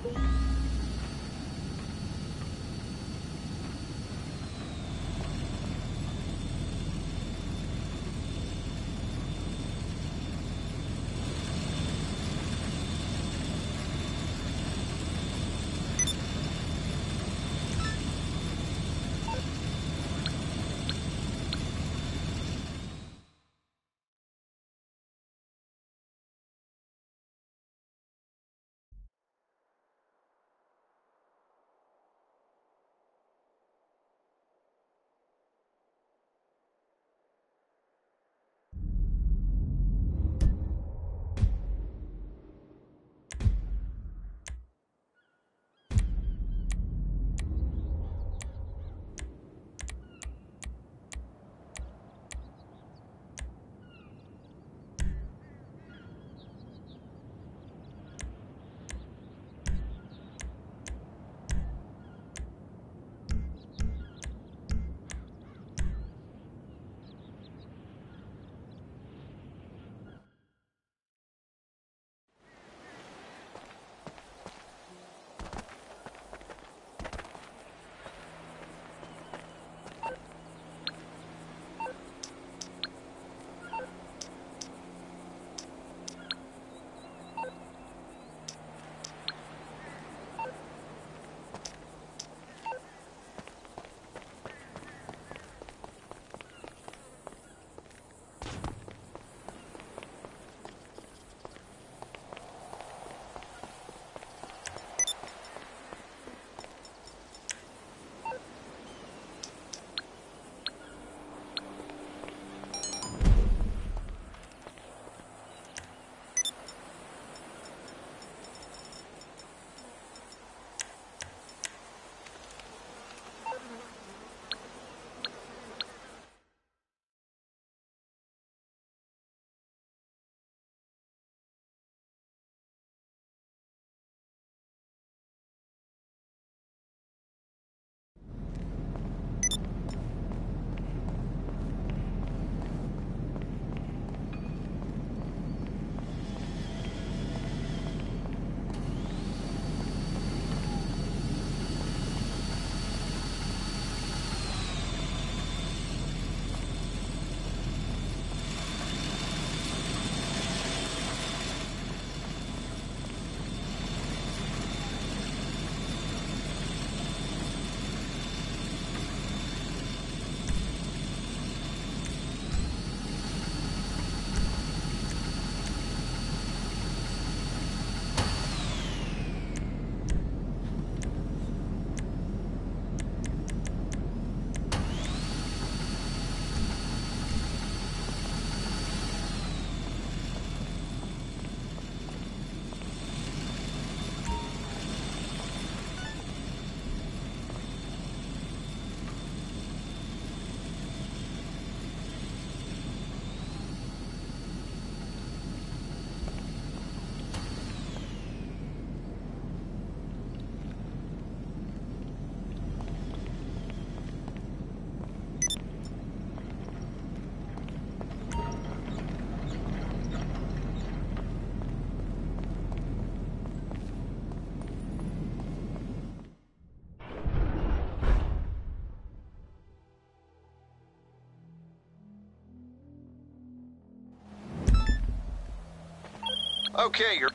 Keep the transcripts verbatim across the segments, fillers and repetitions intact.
Okay, you're...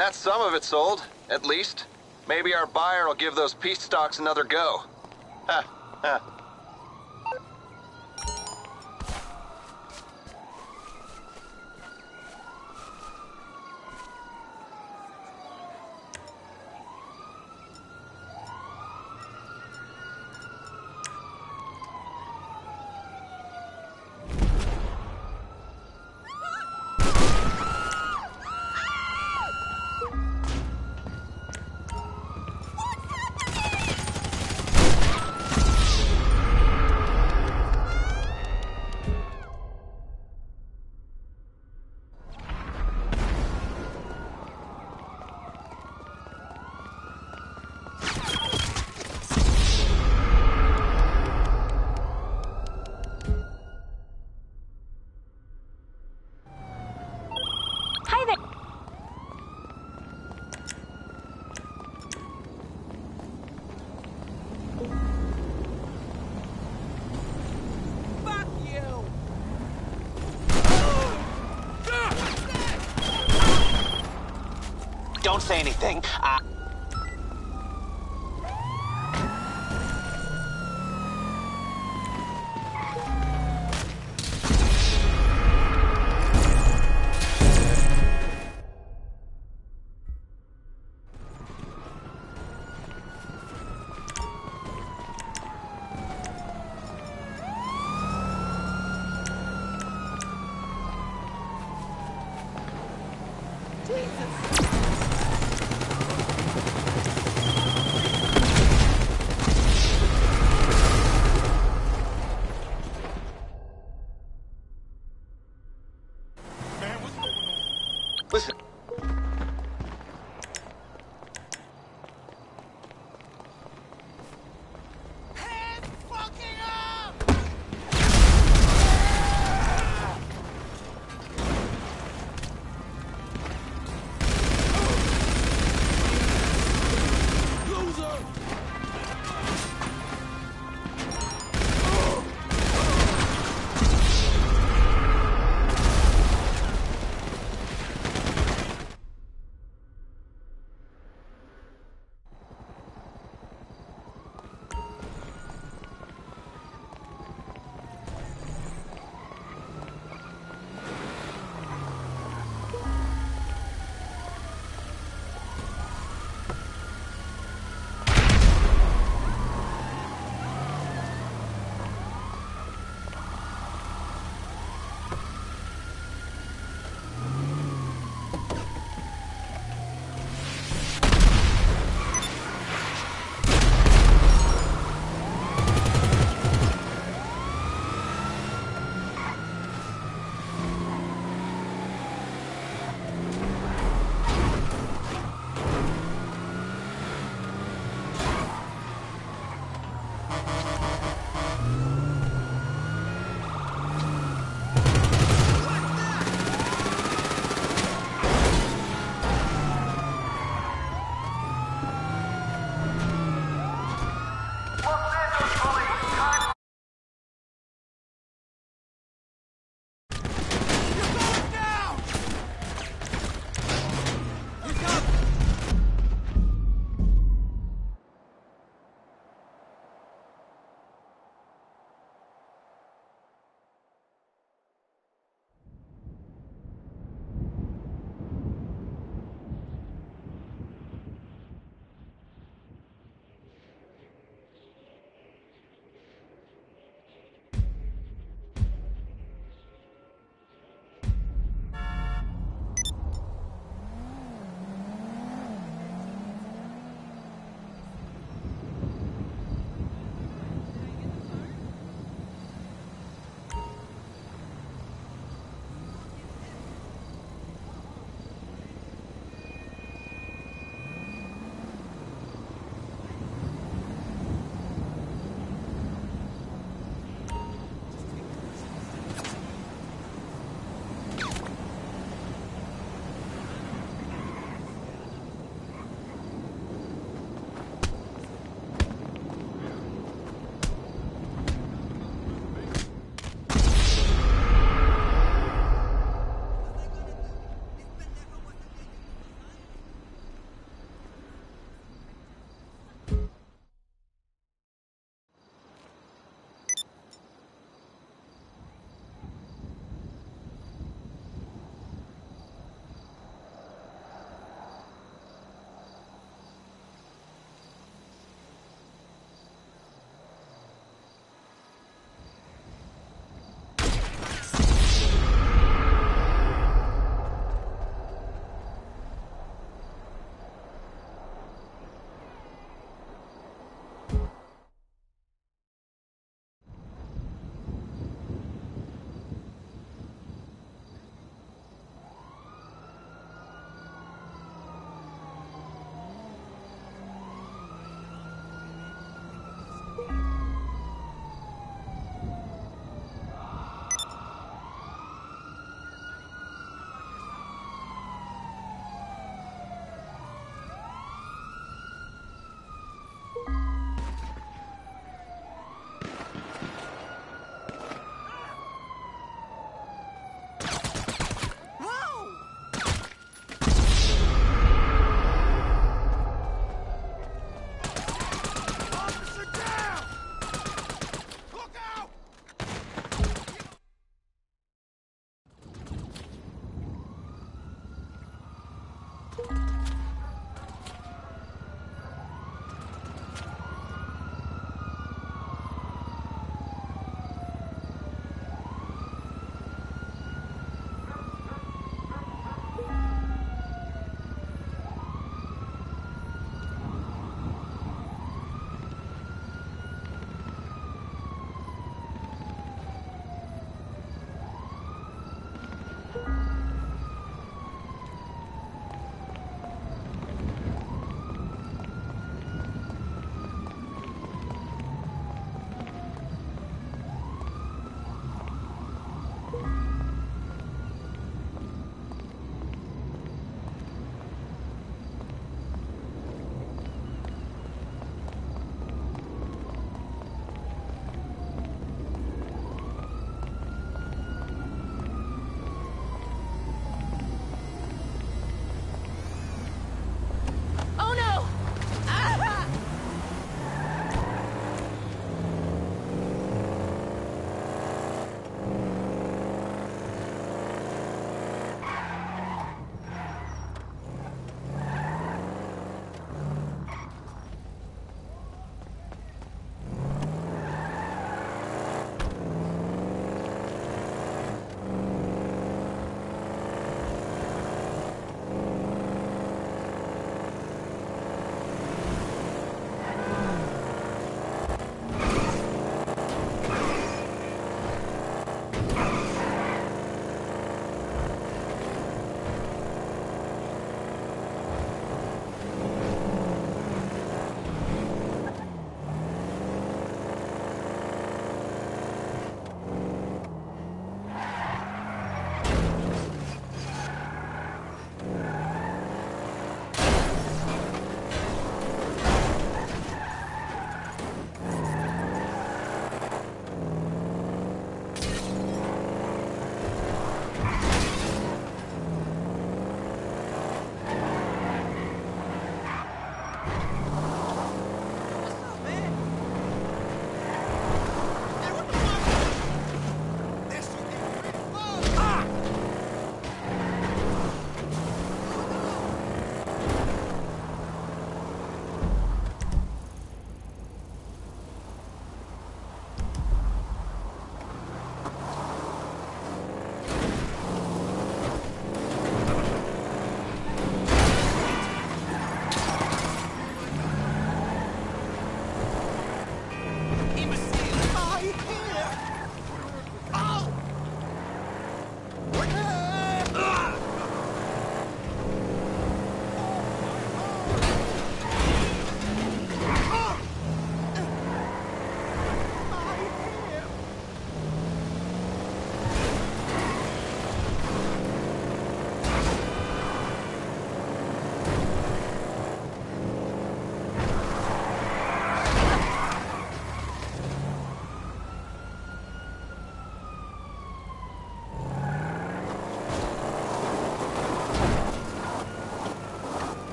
That's some of it sold, at least. Maybe our buyer will give those peace stocks another go. Ha, ha. Don't say anything. Uh...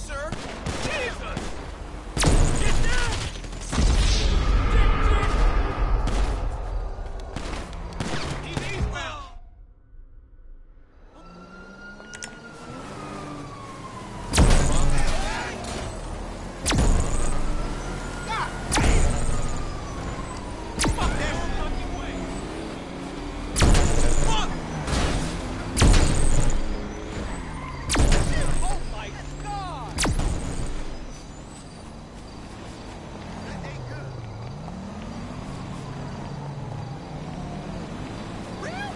sir! Jesus! Get down! Get, get! He's eastbound! Fuck that fucking way! Fuck! Oh my God! That ain't good. Real?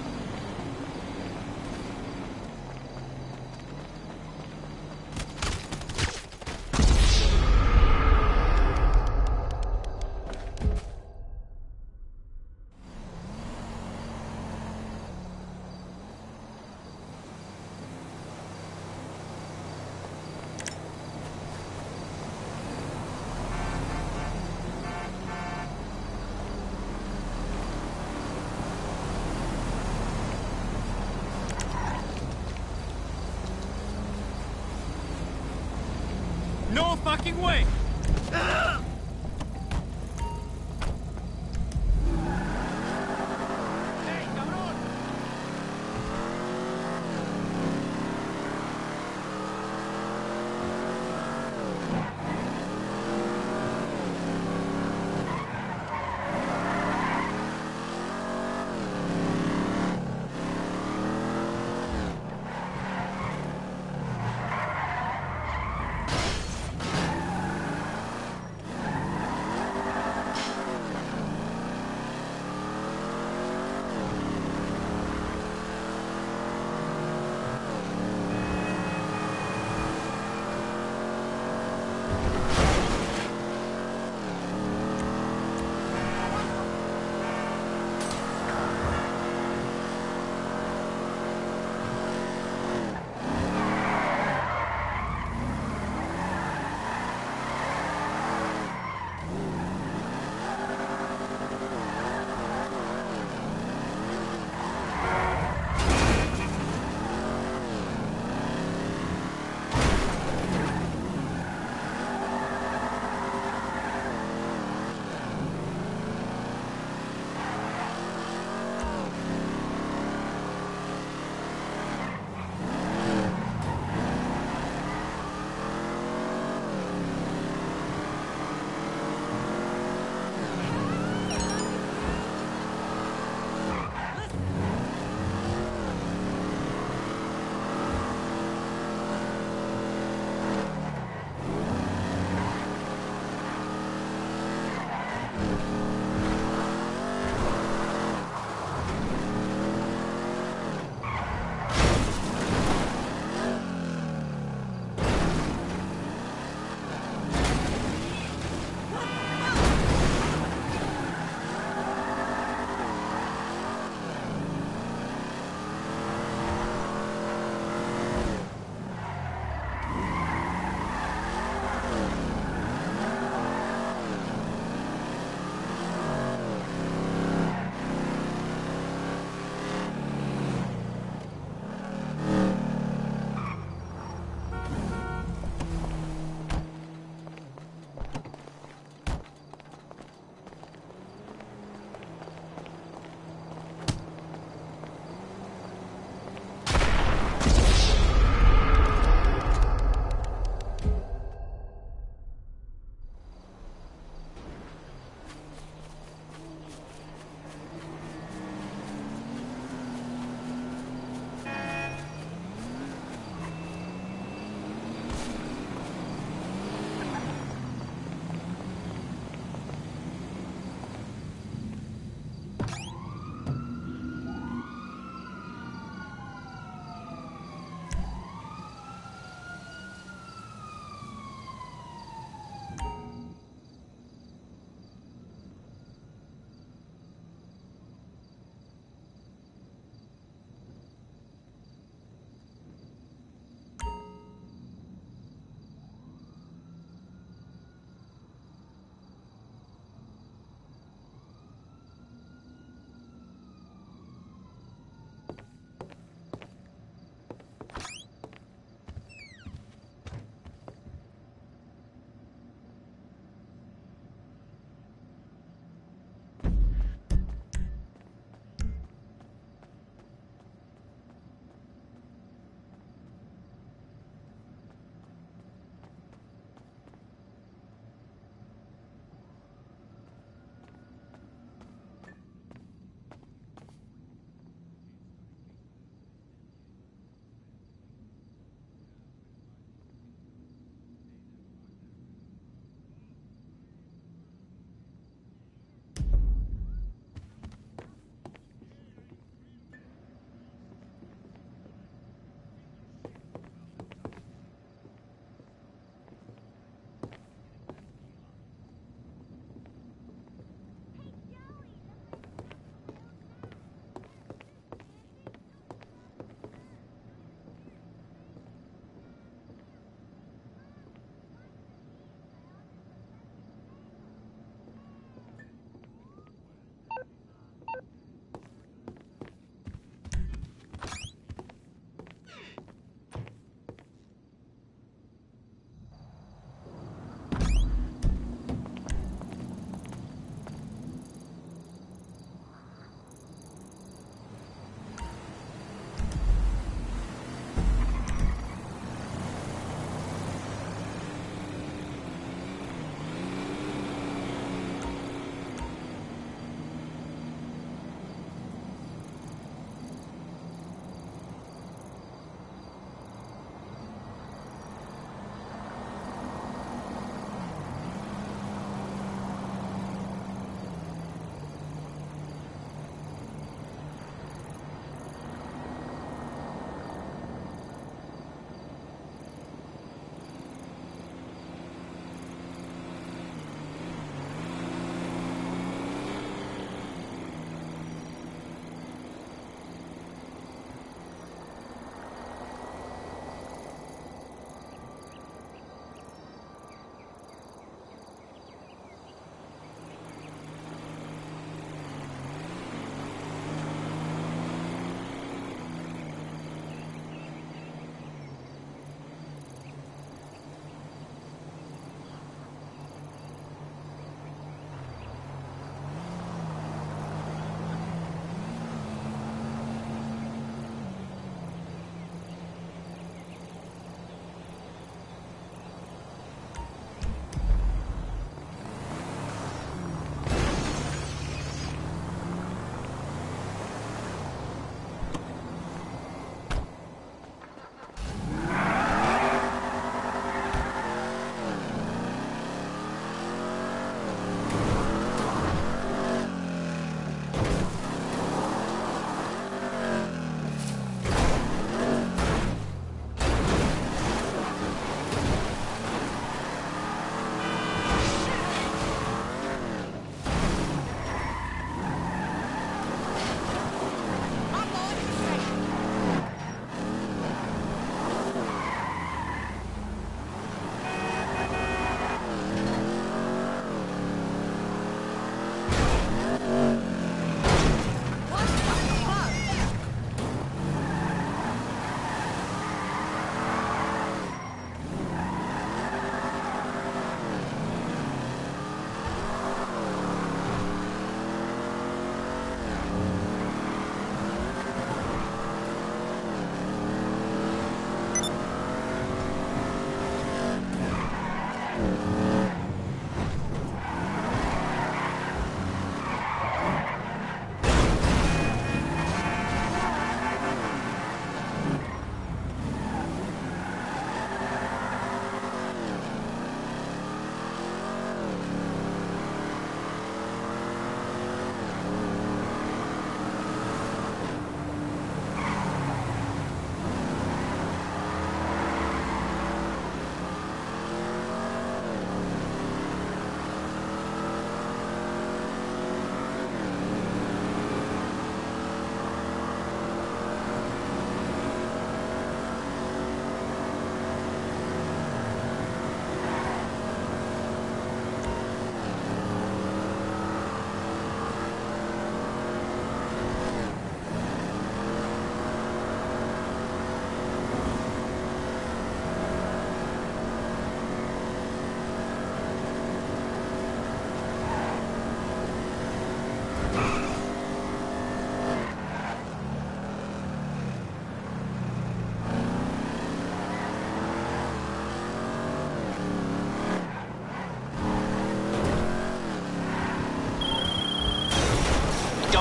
No fucking way! Hey, cabrón!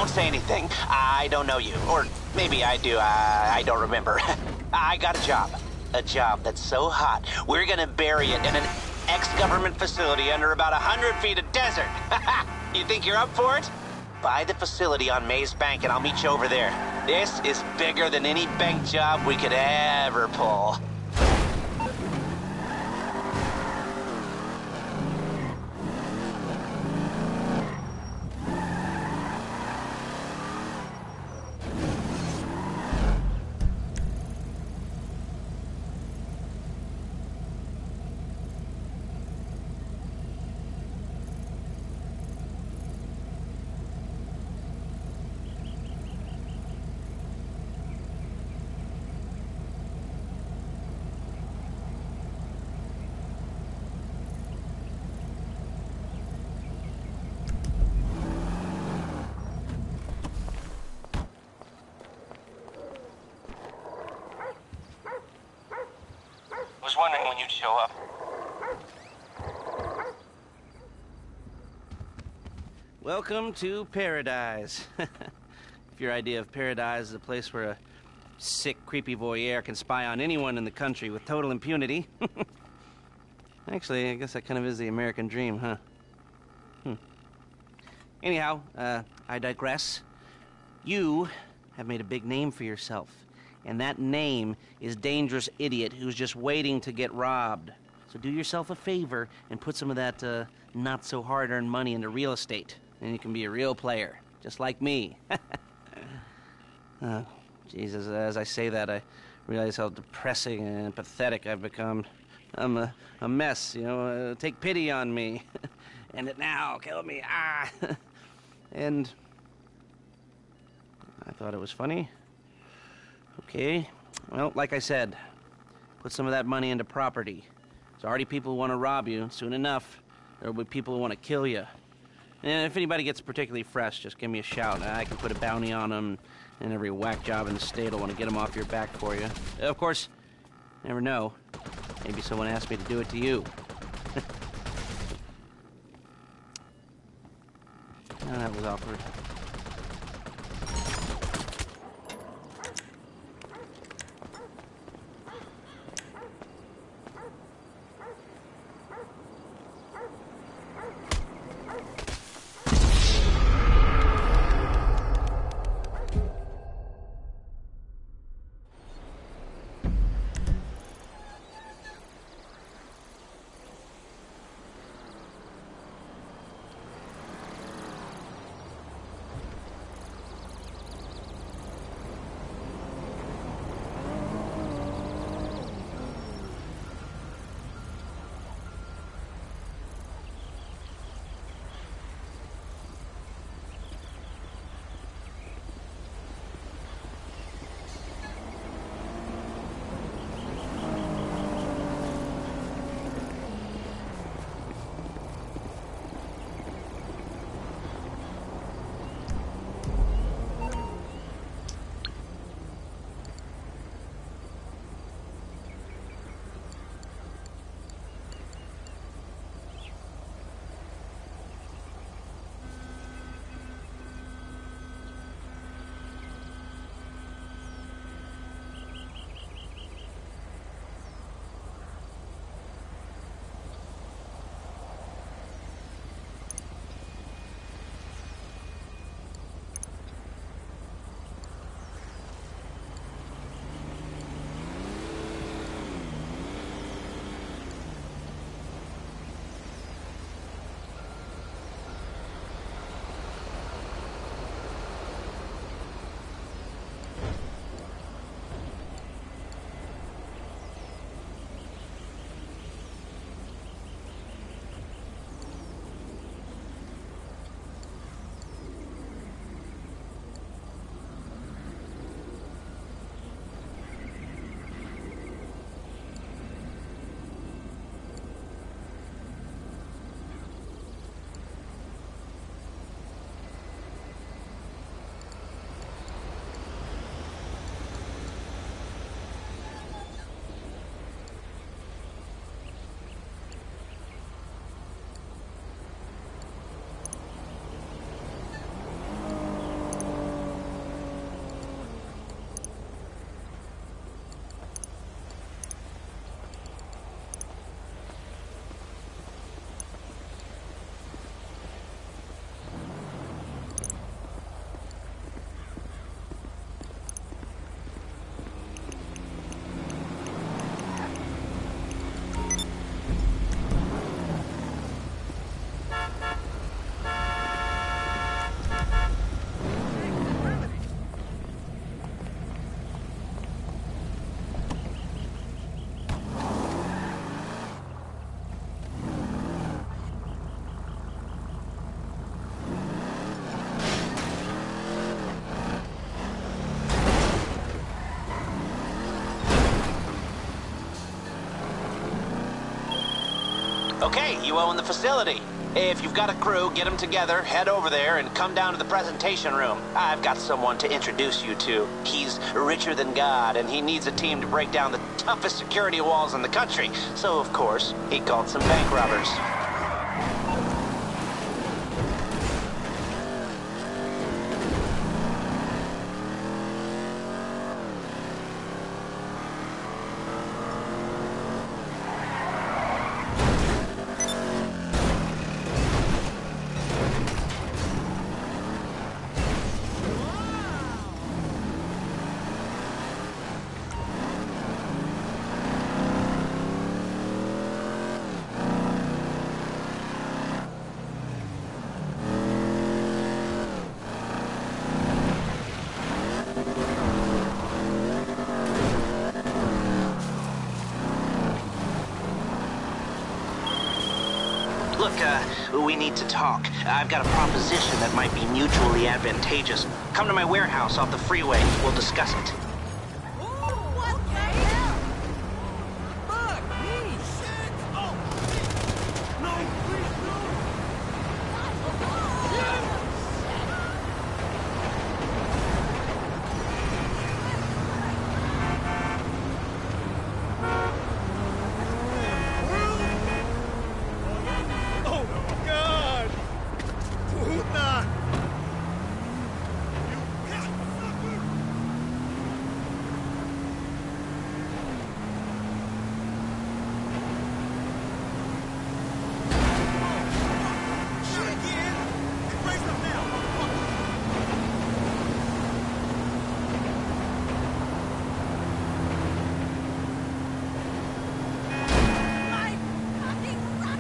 don't say anything. I don't know you. Or maybe I do. I, I don't remember. I got a job. A job that's so hot, we're gonna bury it in an ex-government facility under about a hundred feet of desert. You think you're up for it? Buy the facility on Maze Bank and I'll meet you over there. This is bigger than any bank job we could ever pull. Was wondering when you'd show up. Welcome to paradise. If your idea of paradise is a place where a sick, creepy voyeur can spy on anyone in the country with total impunity. Actually, I guess that kind of is the American dream, huh? Hmm. Anyhow, uh, I digress. You have made a big name for yourself. And that name is Dangerous Idiot who's just waiting to get robbed. So do yourself a favor and put some of that uh, not-so-hard-earned money into real estate. And you can be a real player, just like me. Oh, Jesus, as I say that, I realize how depressing and pathetic I've become. I'm a, a mess, you know, uh, take pity on me. End it now, kill me, ah! And I thought it was funny. Okay, well, like I said, put some of that money into property. There's already people who want to rob you. Soon enough, there will be people who want to kill you. And if anybody gets particularly fresh, just give me a shout. I can put a bounty on them, and every whack job in the state will want to get them off your back for you. Of course, you never know. Maybe someone asked me to do it to you. Oh, that was awkward. Okay, you own the facility. If you've got a crew, get them together, head over there, and come down to the presentation room. I've got someone to introduce you to. He's richer than God, and he needs a team to break down the toughest security walls in the country. So, of course, he called some bank robbers. Look, uh, we need to talk. I've got a proposition that might be mutually advantageous. Come to my warehouse off the freeway. We'll discuss it. What the hell? Fuck me! Shit! Oh, shit! No, please, no! Oh, God! Puta! You cocksucker! Shoot again! Raise them now! My fucking rock!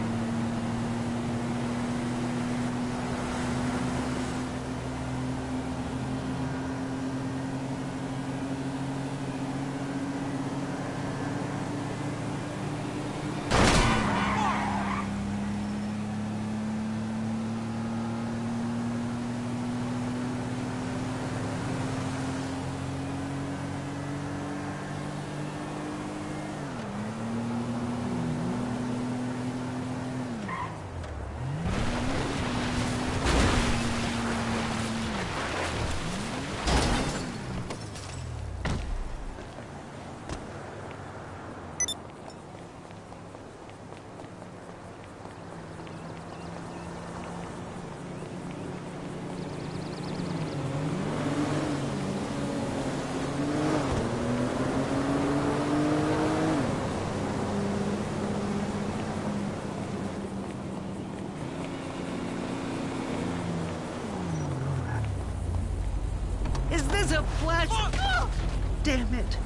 Is this a flash? Oh, damn it.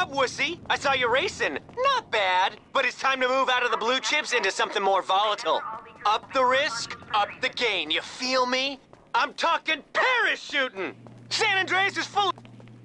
up, wussy? I saw you racing. Not bad, but it's time to move out of the blue chips into something more volatile. Up the risk, up the gain. You feel me? I'm talking parachuting. San Andreas is full.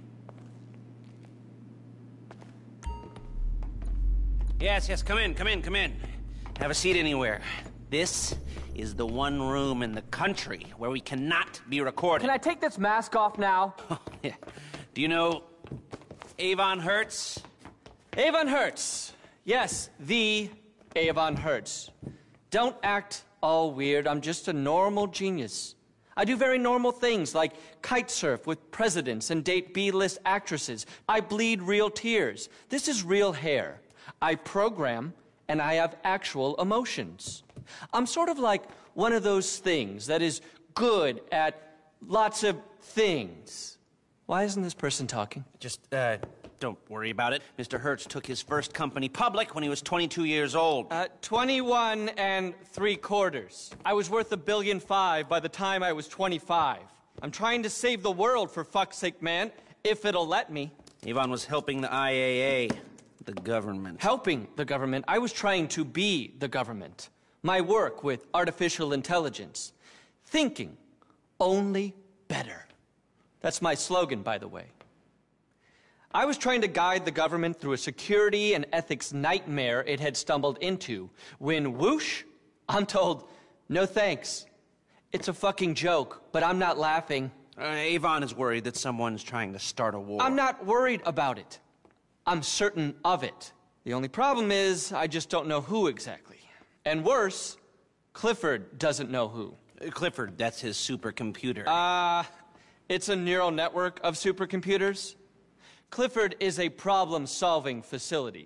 Yes, yes, come in, come in, come in. Have a seat anywhere. This is the one room in the country where we cannot be recorded. Can I take this mask off now? Yeah. Do you know Avon Hertz? Avon Hertz. Yes, the Avon Hertz. Don't act all weird. I'm just a normal genius. I do very normal things like kite surf with presidents and date B-list actresses. I bleed real tears. This is real hair. I program and I have actual emotions. I'm sort of like one of those things that is good at lots of things. Why isn't this person talking? Just, uh, don't worry about it. Mister Hertz took his first company public when he was twenty-two years old. Uh, twenty-one and three quarters. I was worth a billion five by the time I was twenty-five. I'm trying to save the world, for fuck's sake, man, if it'll let me. Avon was helping the I A A, the government. Helping the government. I was trying to be the government. My work with artificial intelligence. Thinking only better. That's my slogan, by the way. I was trying to guide the government through a security and ethics nightmare it had stumbled into, when whoosh, I'm told, no thanks. It's a fucking joke, but I'm not laughing. Uh, Avon is worried that someone's trying to start a war. I'm not worried about it. I'm certain of it. The only problem is, I just don't know who exactly. And worse, Clifford doesn't know who. Uh, Clifford, that's his supercomputer. Uh, it's a neural network of supercomputers. Clifford is a problem-solving facility.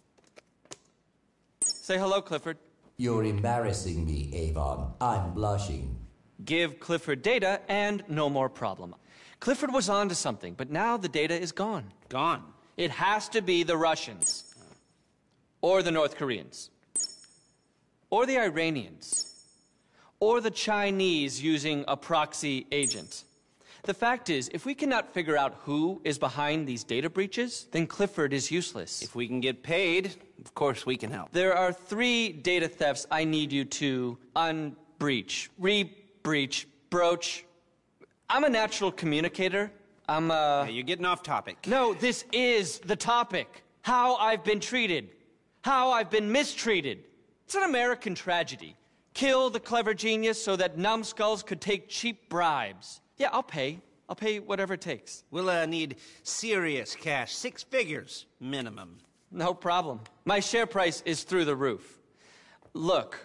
Say hello, Clifford. You're embarrassing me, Avon. I'm blushing. Give Clifford data and no more problem. Clifford was onto something, but now the data is gone. Gone. It has to be the Russians. Or the North Koreans. Or the Iranians. Or the Chinese using a proxy agent. The fact is, if we cannot figure out who is behind these data breaches, then Clifford is useless. If we can get paid, of course we can help. There are three data thefts I need you to unbreach, re-breach, broach. I'm a natural communicator. I'm a... Hey, you're getting off topic. No, this is the topic. How I've been treated. How I've been mistreated. It's an American tragedy. Kill the clever genius so that numbskulls could take cheap bribes. Yeah, I'll pay. I'll pay whatever it takes. We'll uh, need serious cash, six figures minimum. No problem. My share price is through the roof. Look,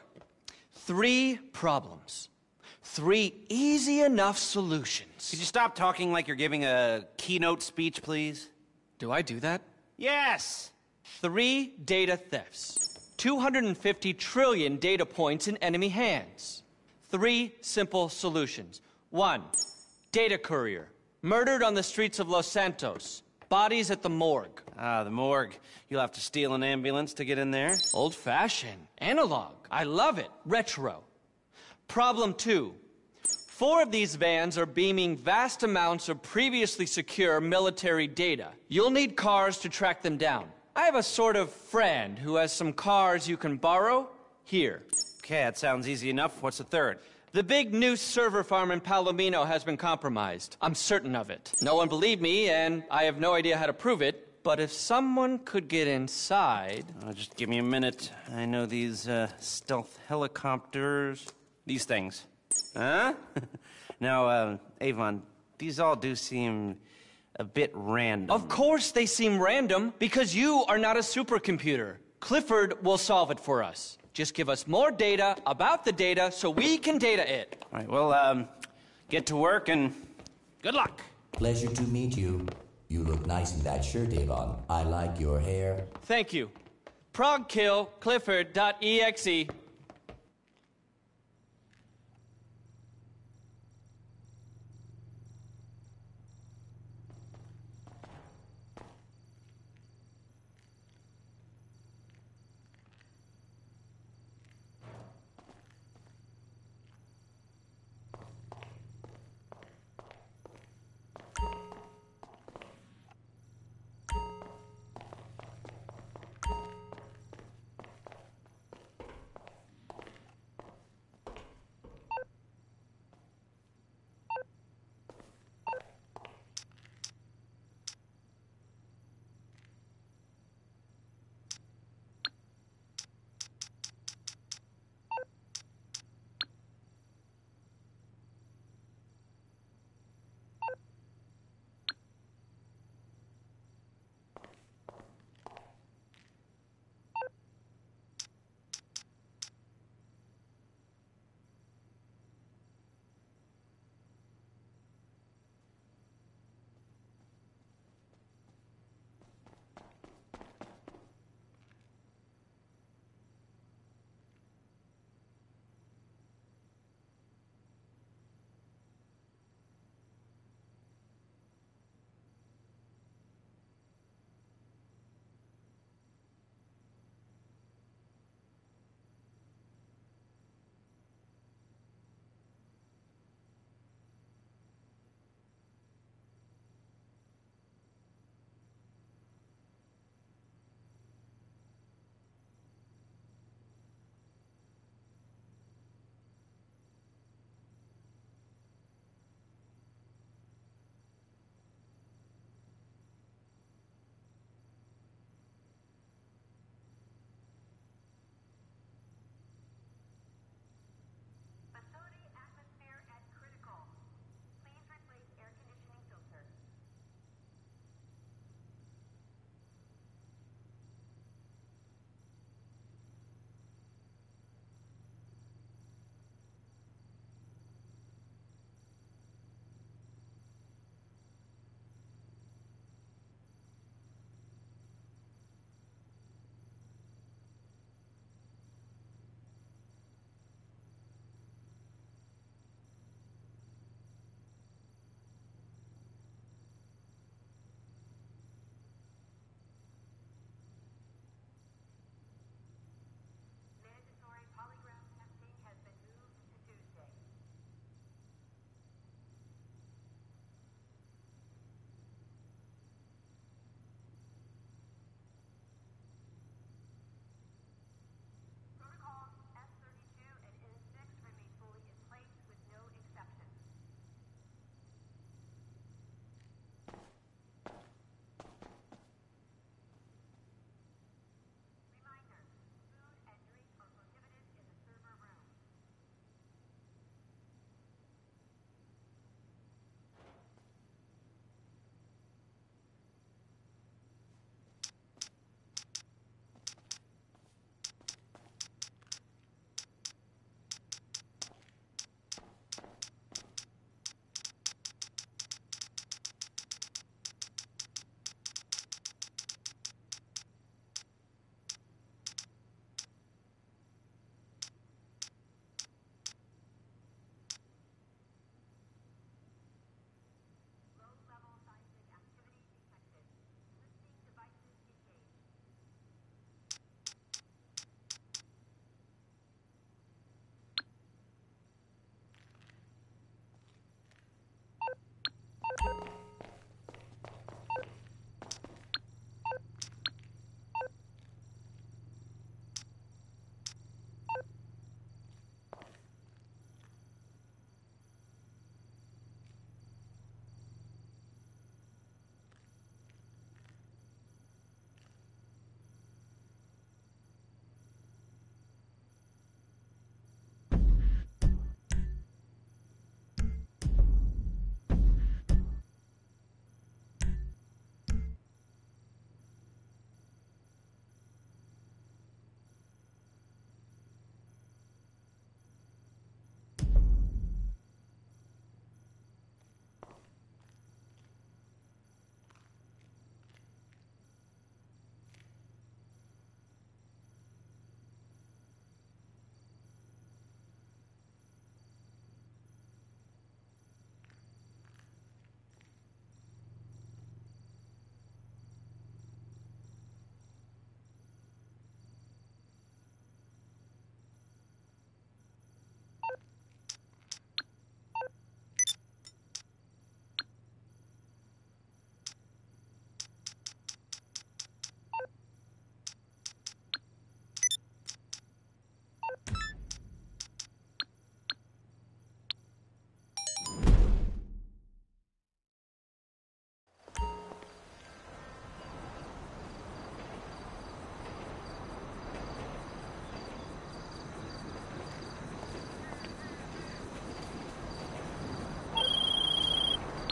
three problems. Three easy enough solutions. Could you stop talking like you're giving a keynote speech, please? Do I do that? Yes! Three data thefts. two hundred fifty trillion data points in enemy hands. Three simple solutions. One, data courier. Murdered on the streets of Los Santos. Bodies at the morgue. Ah, the morgue. You'll have to steal an ambulance to get in there. Old-fashioned. Analog. I love it. Retro. Problem two. Four of these vans are beaming vast amounts of previously secure military data. You'll need cars to track them down. I have a sort of friend who has some cars you can borrow. Here. Okay, that sounds easy enough. What's the third? The big new server farm in Palomino has been compromised. I'm certain of it. No one believed me, and I have no idea how to prove it. But if someone could get inside... Oh, just give me a minute. I know these uh, stealth helicopters. These things. Huh? Now, uh, Avon, these all do seem a bit random. Of course they seem random, because you are not a supercomputer. Clifford will solve it for us. Just give us more data about the data so we can data it. All right, well, um, get to work and good luck. Pleasure to meet you. You look nice in that shirt, Avon. I like your hair. Thank you. Progkill Clifford dot E X E.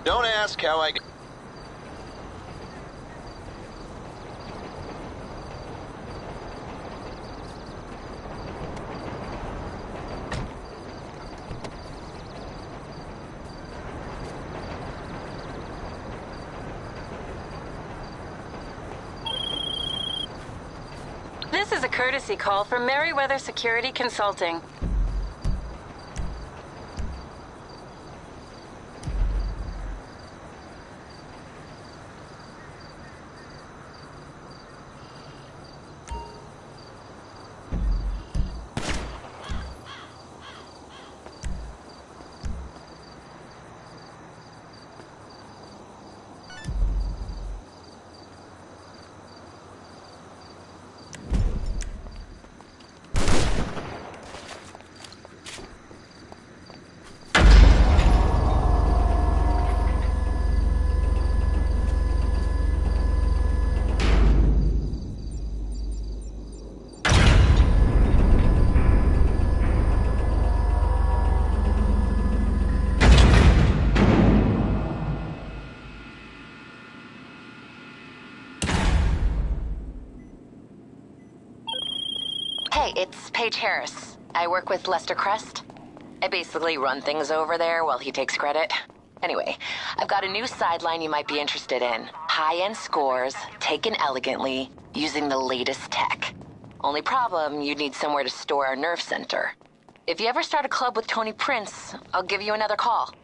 Don't ask how I... This is a courtesy call from Merryweather Security Consulting. Hey, it's Paige Harris. I work with Lester Crest. I basically run things over there while he takes credit. Anyway, I've got a new sideline you might be interested in. High-end scores, taken elegantly, using the latest tech. Only problem, you'd need somewhere to store our nerve center. If you ever start a club with Tony Prince, I'll give you another call.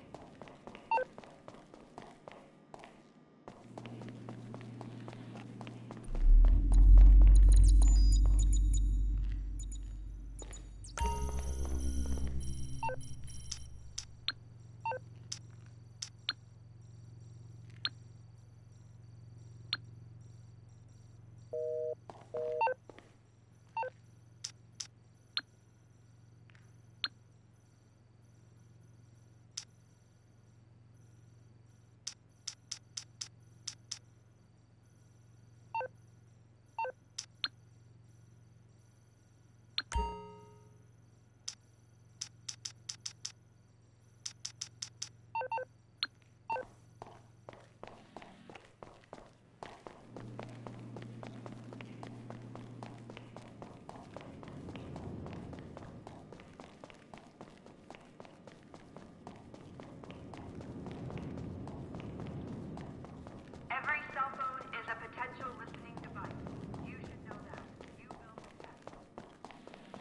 Every cell phone is a potential listening device. You should know that. You will protect.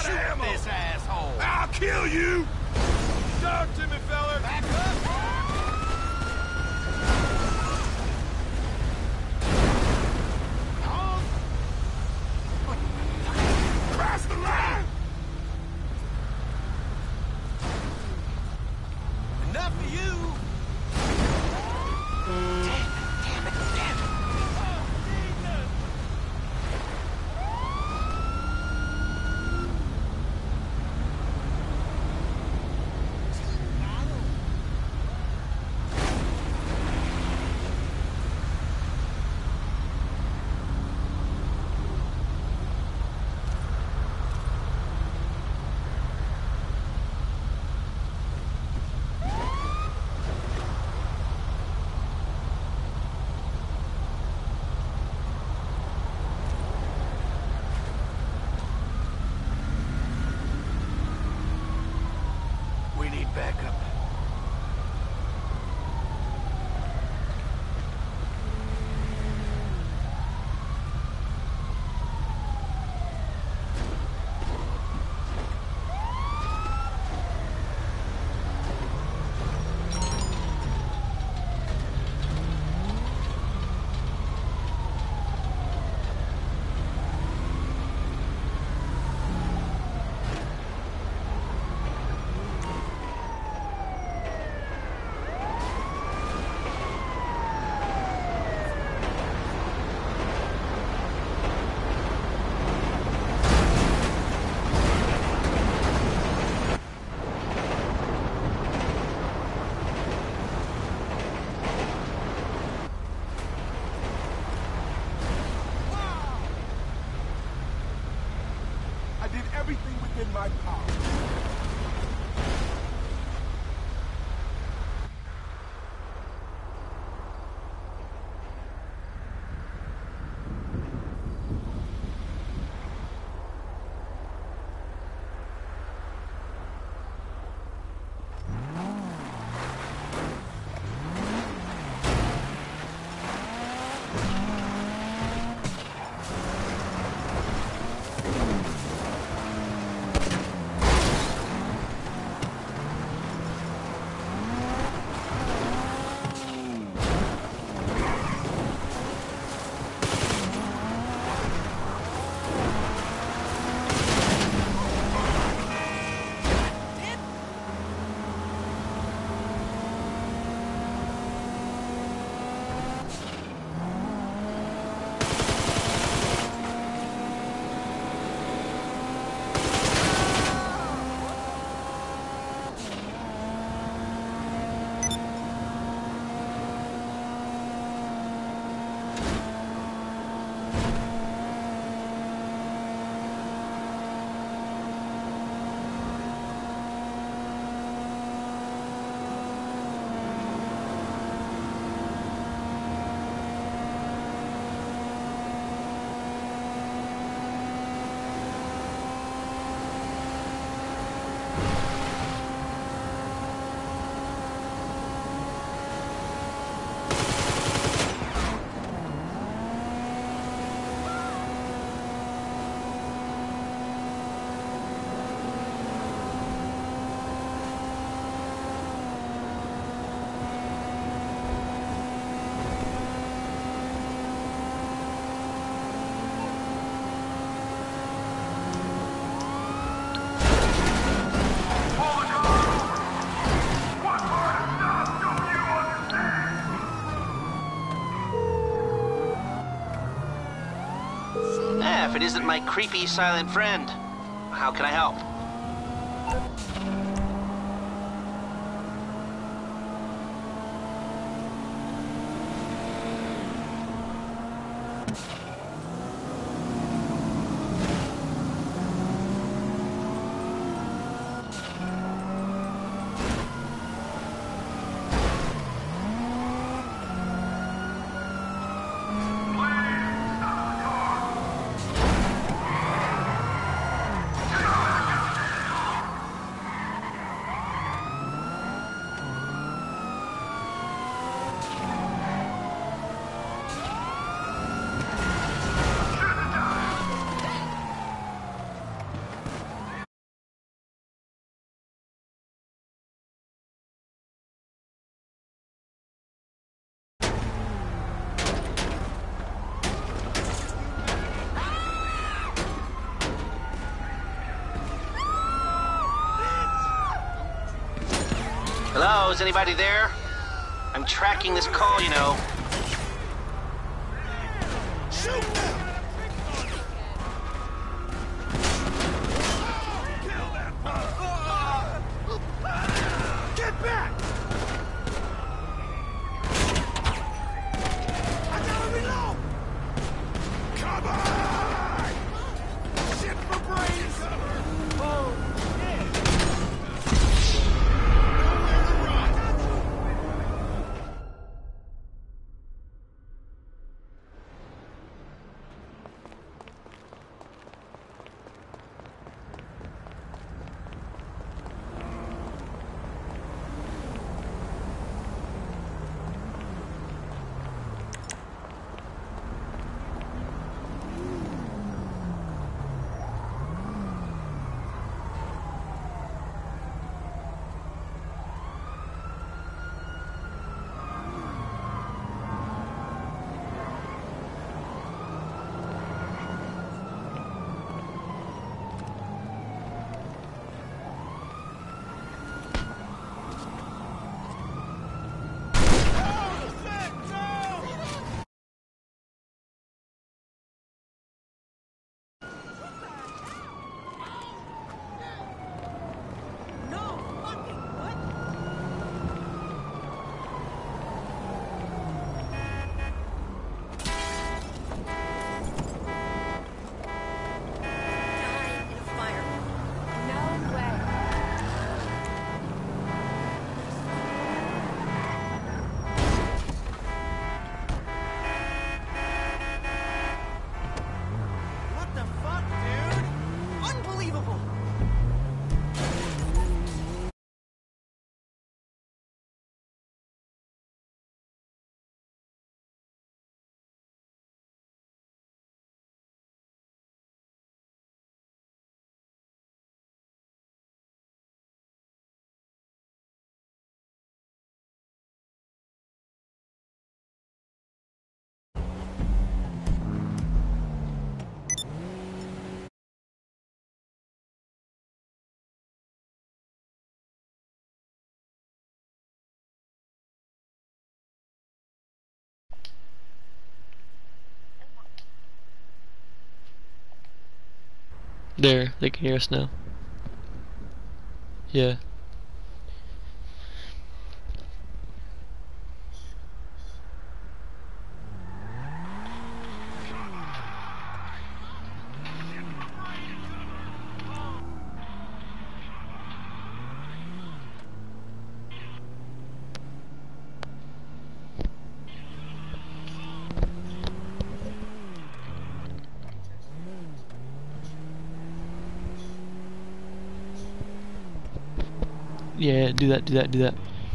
Shoot this asshole! I'll kill you! Talk to me, feller! Back up! Cross the line! Enough of you! Damn it, damn it, damn it! Oh, Jesus! We need backup. I did everything within my power. Eh, if it isn't my creepy silent friend, how can I help? Hello, is anybody there? I'm tracking this call, you know. Shoot them! Kill that punk! Get back! I gotta reload! Come on! Shit for brains! Oh, yeah! Nowhere to run! There, they can hear us now. Yeah. Yeah, do that, do that, do that.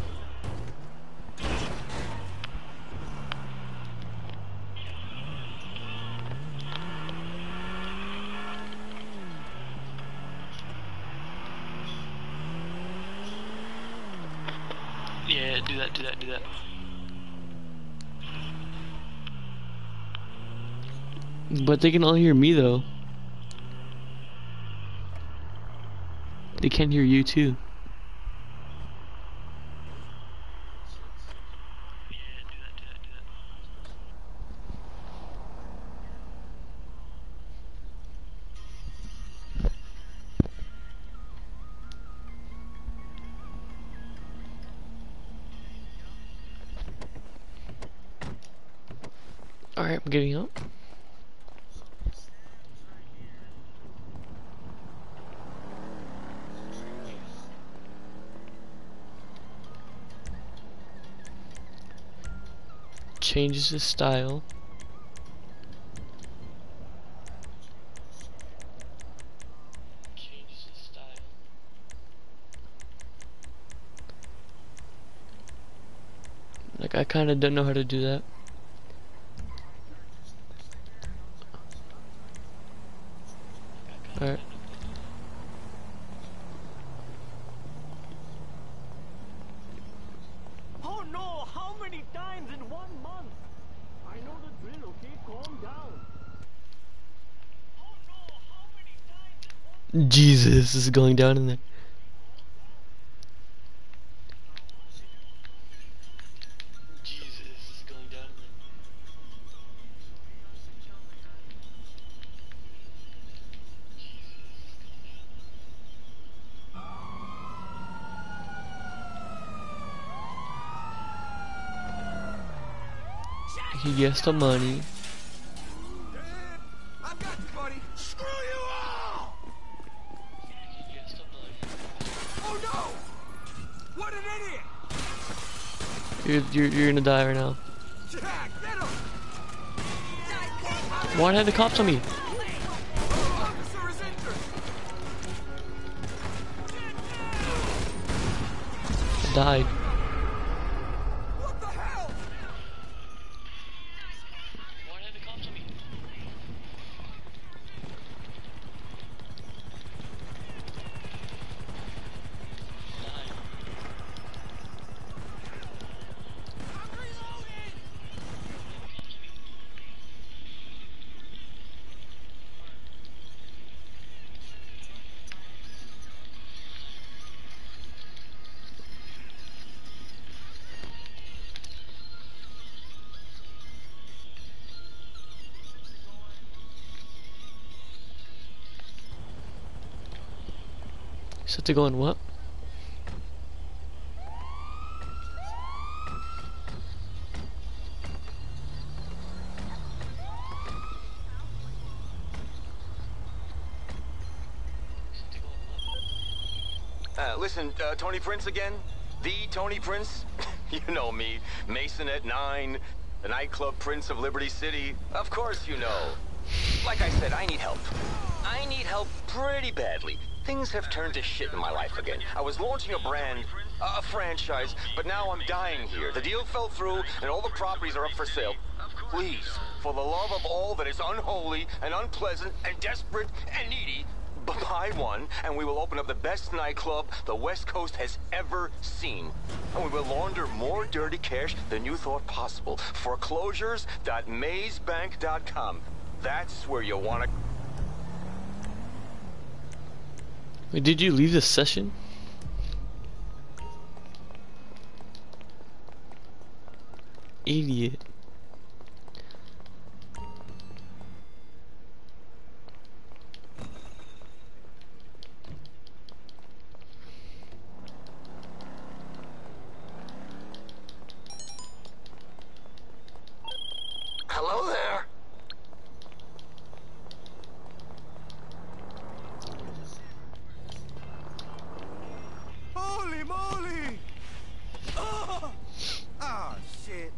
Yeah, do that, do that, do that. But they can all hear me though. They can't hear you too. Alright, I'm getting out. Changes his style. Changes his style. Like, I kinda don't know how to do that. Alright. Oh no! How many times in one month? I know the drill, okay? Calm down. Oh no! How many times in one Jesus, this is going down in there. He gets the money. I've got you, buddy. Screw you all! He gets the money. Oh no! What an idiot! You're, you're, you're gonna die right now. Jack, get him! Why had the cops on me? Officer is injured. I died. What the hell? Why had the cops on me? Set to go in what? Uh, listen, uh, Tony Prince again? The Tony Prince? You know me, Mason at nine, the nightclub Prince of Liberty City. Of course you know. Like I said, I need help. I need help pretty badly. Things have turned to shit in my life again. I was launching a brand, a franchise, but now I'm dying here. The deal fell through, and all the properties are up for sale. Please, for the love of all that is unholy and unpleasant and desperate and needy, buy one, and we will open up the best nightclub the West Coast has ever seen. And we will launder more dirty cash than you thought possible. Foreclosures dot maze bank dot com. That's where you want to... Wait, did you leave the session? Idiot. Hello there. Holy moly! Oh, oh shit.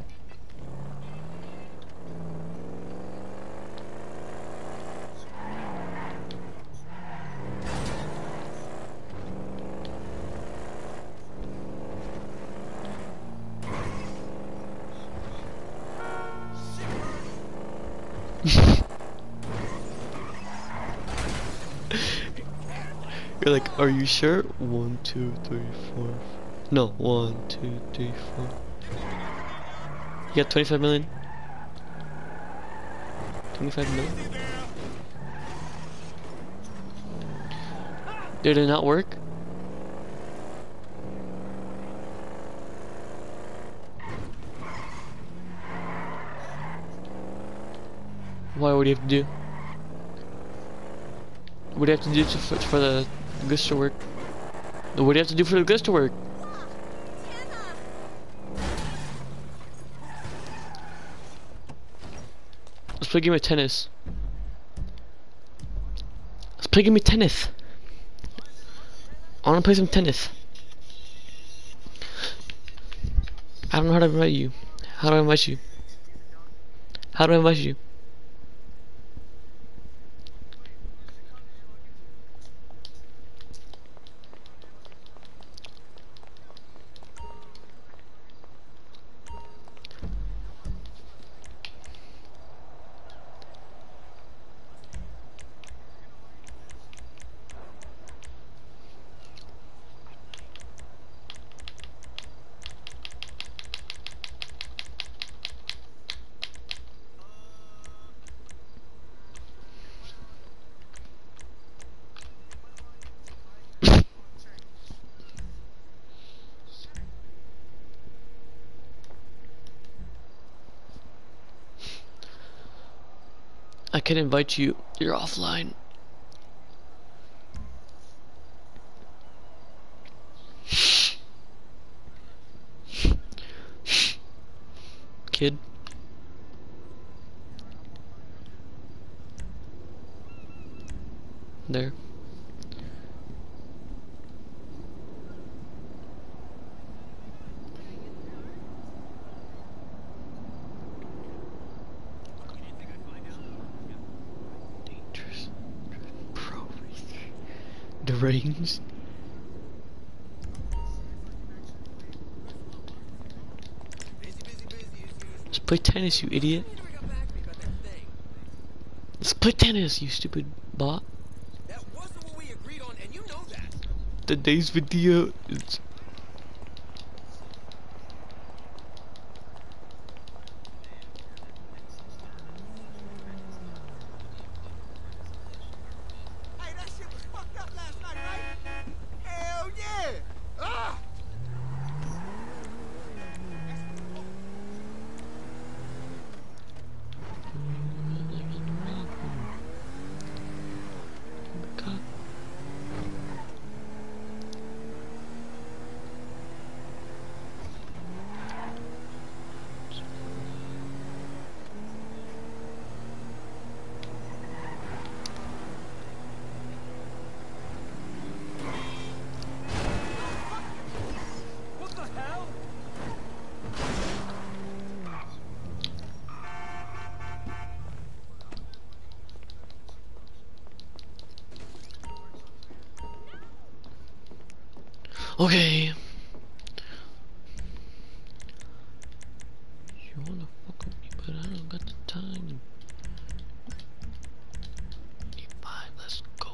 You're like, are you sure? One, two, three, four. No, one, two, three, four. You got twenty-five million? twenty-five million? Did it not work? Why would you have to do? What do you have to do to, for, for the glitch to work? What do you have to do for the glitch to work? Let's play a game of tennis. Let's play a game of tennis. I wanna play some tennis. I don't know how to invite you. How do I invite you? How do I invite you? I can invite you. You're offline. Kid. there. Dangerous. Pro racer. Deranged. Let's play tennis, you idiot. Let's play tennis, you stupid bot. That wasn't what we agreed on, and you know that. Today's video is... Hey, that shit was fucked up last night, right? Hell yeah! Ah! What the hell? Okay. You wanna fuck with me, but I don't got the time. E five, let's go.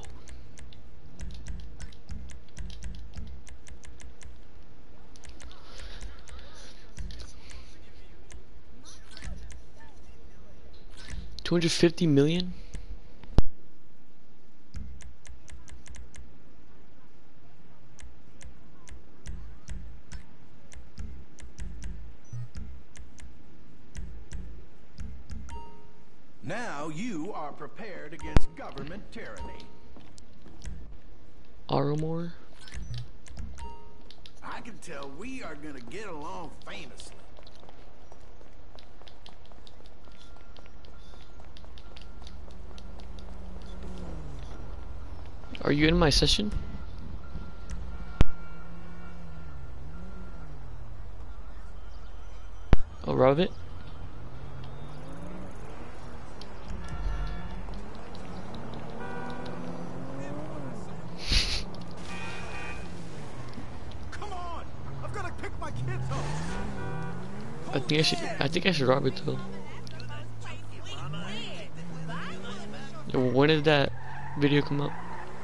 Two hundred fifty million? Now you are prepared against government tyranny. Armor? I can tell we are gonna get along famously. Are you in my session? Oh, Rabbit? Come on! I've gotta pick my kids up! I think I should. I think I should rob it though. Yo, when did that video come up?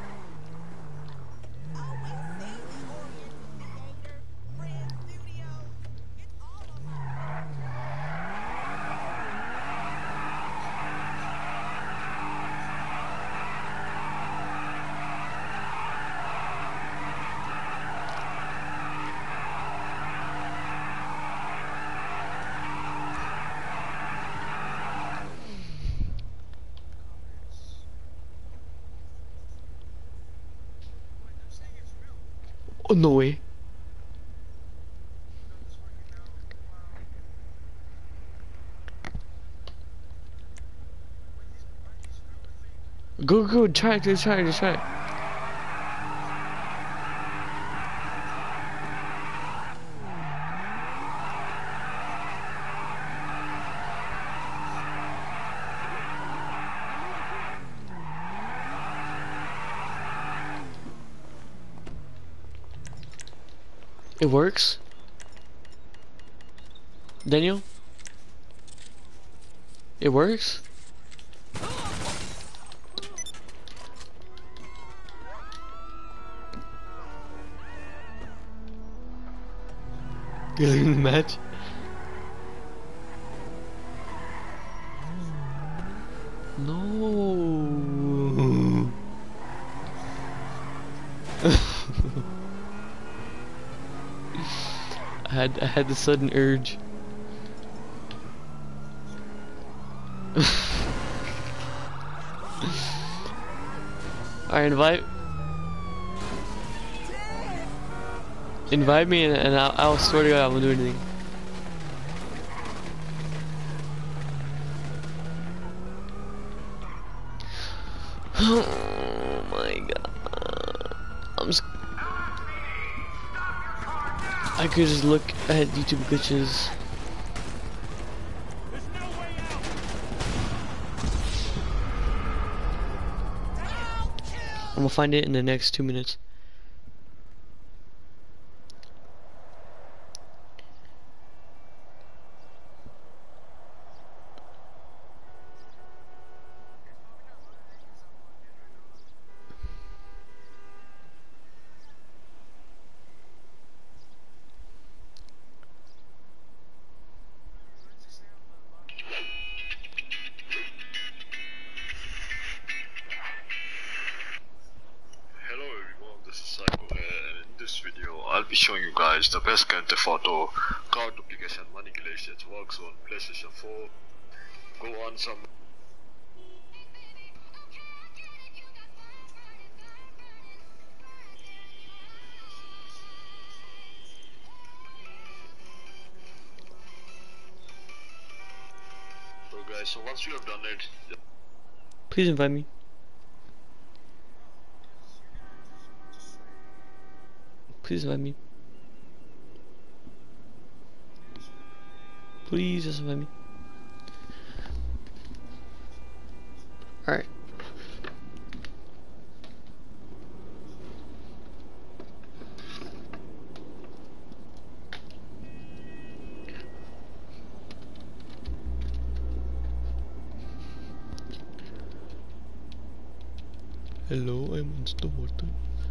Oh, no way. Go, go, try it, just try it, just try it. It works? Daniel? It works? You're leaving the match? No. I had I had the sudden urge. Alright, invite invite me and, and I'll, I'll swear to God I won't do anything. Oh my I could just look at YouTube glitches. I'm gonna find it in the next two minutes. I'll be showing you guys the best Grand Theft Auto card duplication money glitch that works on PlayStation four. Go on some. So guys, so once you have done it, please invite me. Please invite me. Please just invite me. Alright. Hello, I'm Monster Water.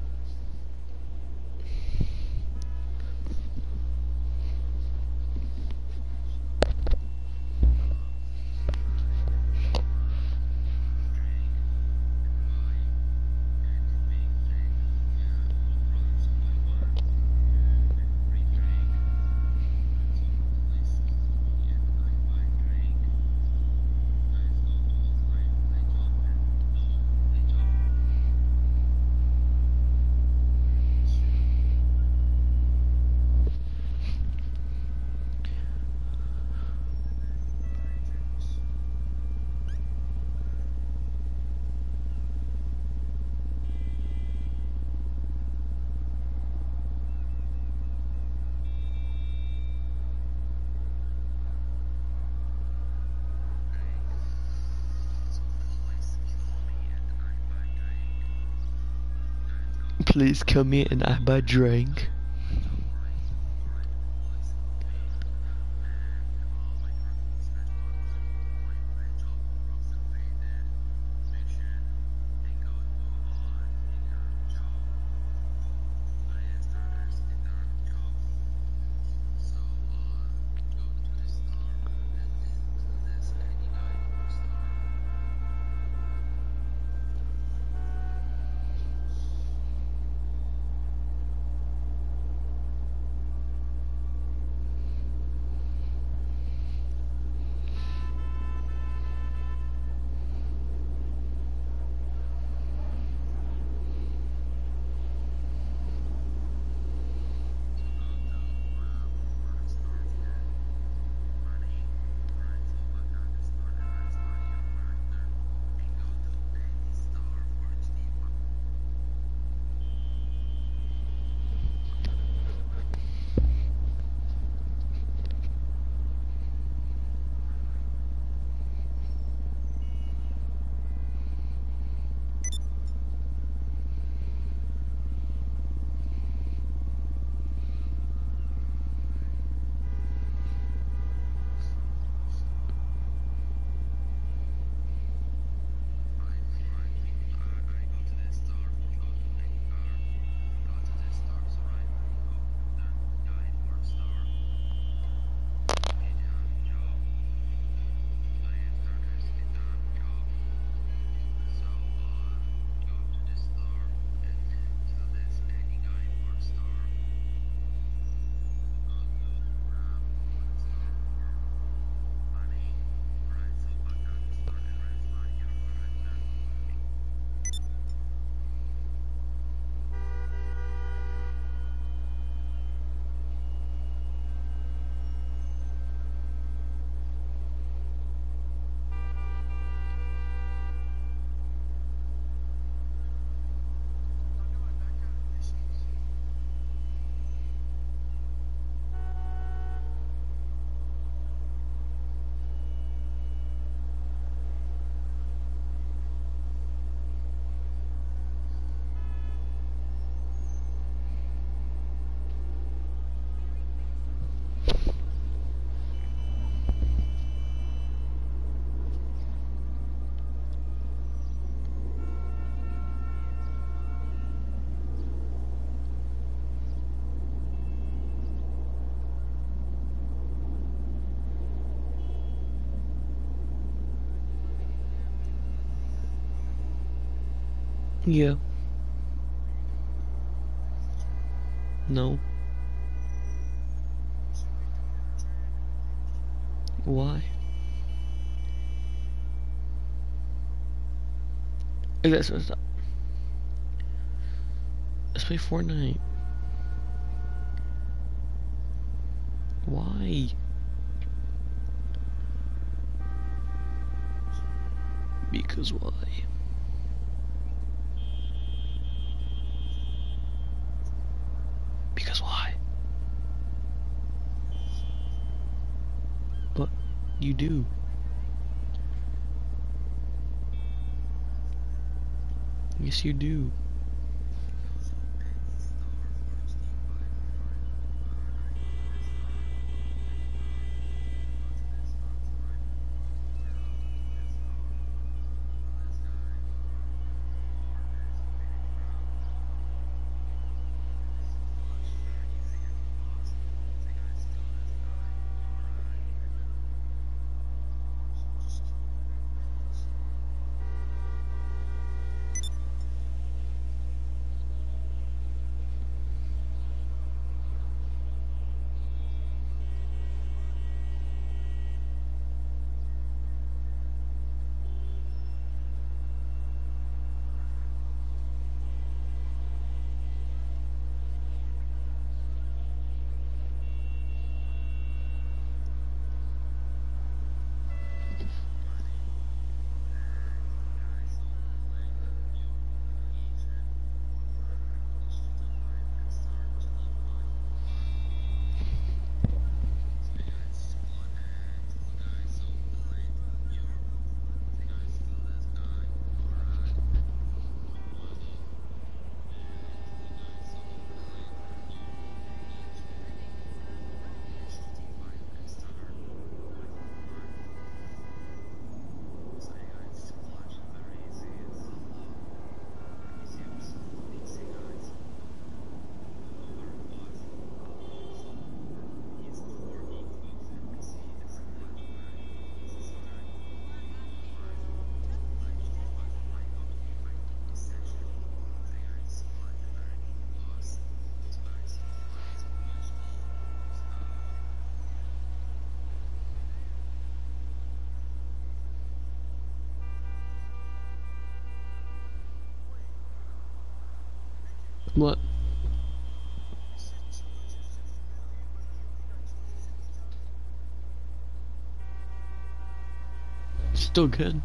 Please come in and I buy a drink. Yeah. No. Why? Hey, that's what's up. Let's play Fortnite. Why? Because why? Because why? But you do. Yes, you do. What? Still good.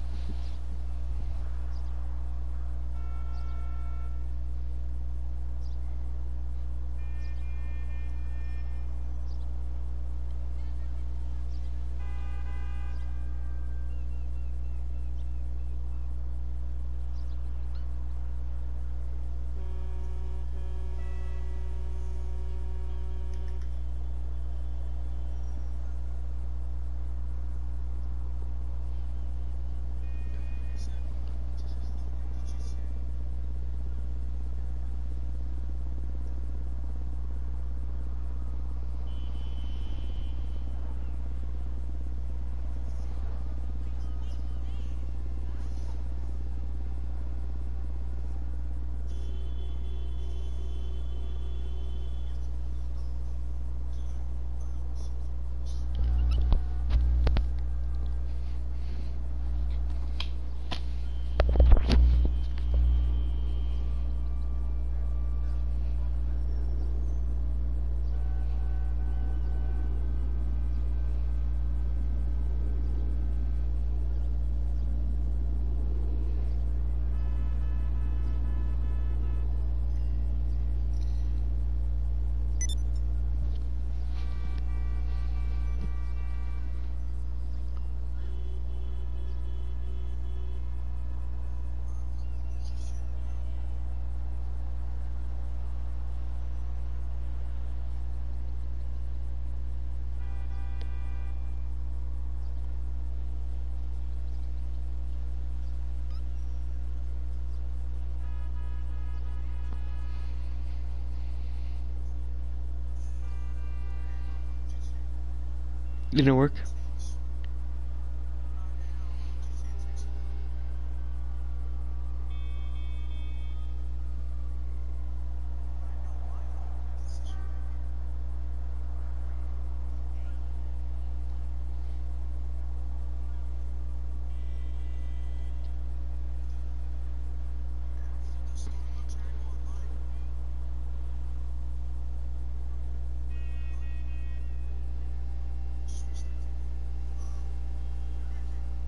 Didn't work.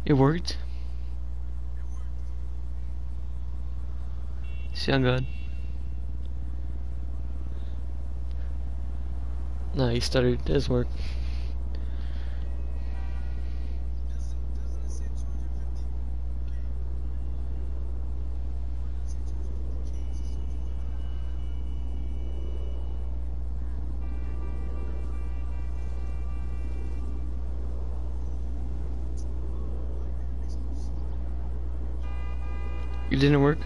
It worked? See, I'm good. No, you stuttered. It does work. It didn't work?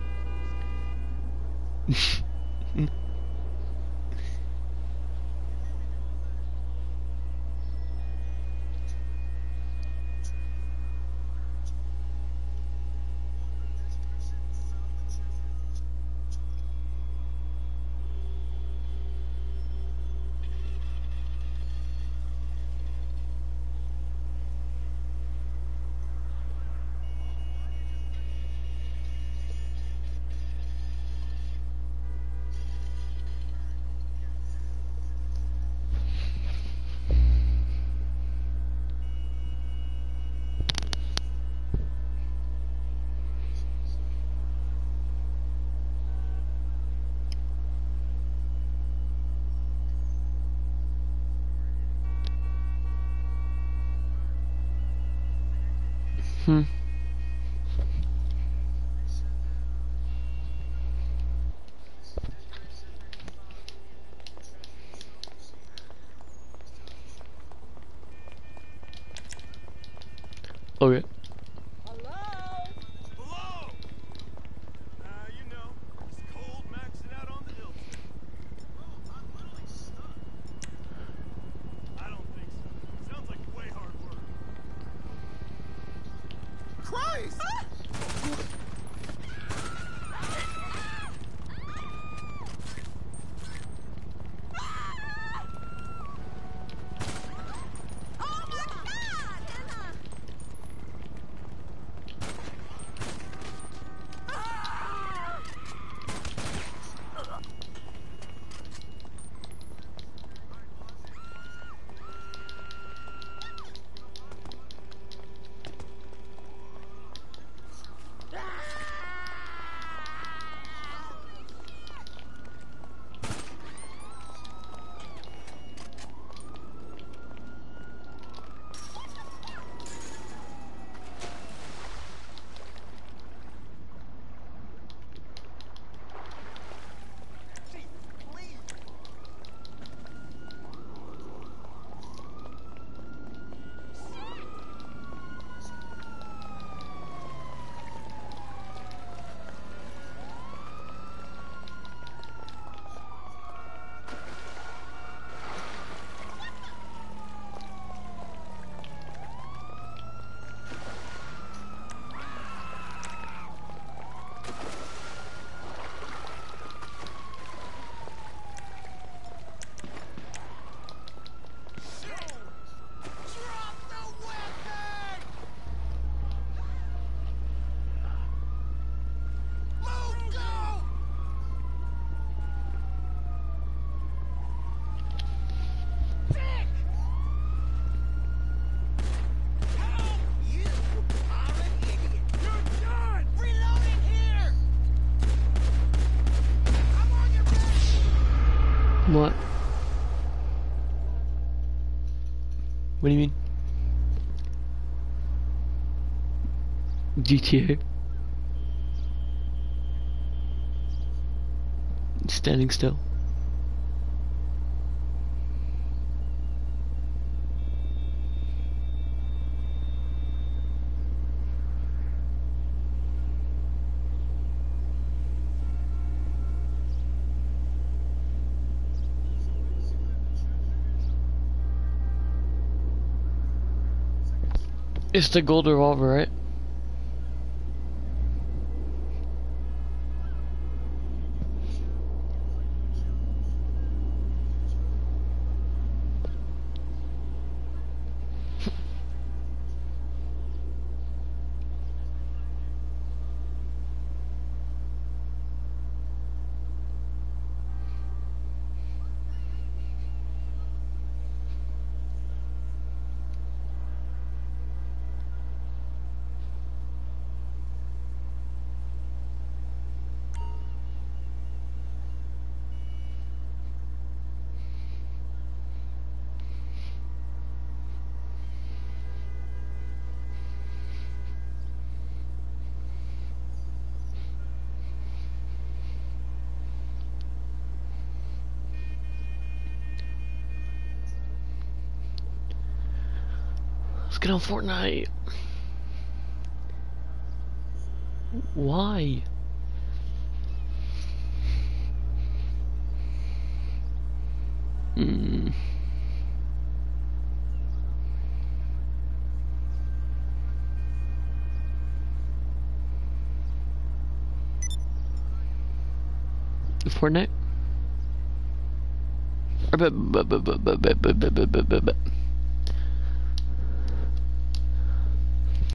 Hmm. Okay. Christ! What? What do you mean? G T A. Standing still. It's the gold revolver, right? get on Fortnite. Why? Hmm. Fortnite?